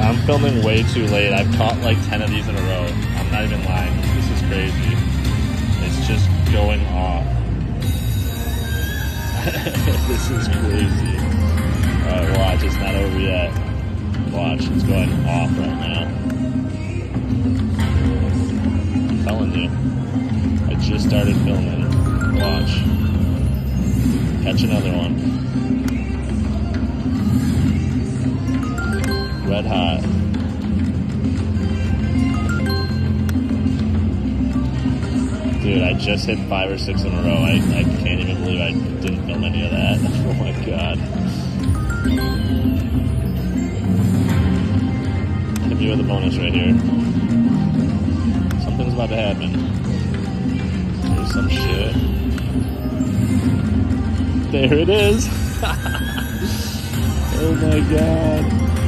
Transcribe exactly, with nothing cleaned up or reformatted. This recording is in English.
I'm filming way too late. I've caught like ten of these in a row. I'm not even lying. This is crazy. It's just going off. This is crazy. Alright, watch. It's not over yet. Watch. It's going off right now. I'm telling you. I just started filming. Watch. Catch another one. Red hot. Dude, I just hit five or six in a row. I, I can't even believe I didn't film any of that. Oh my god. Hit me with a bonus right here. Something's about to happen. There's some shit. There it is. Oh my god.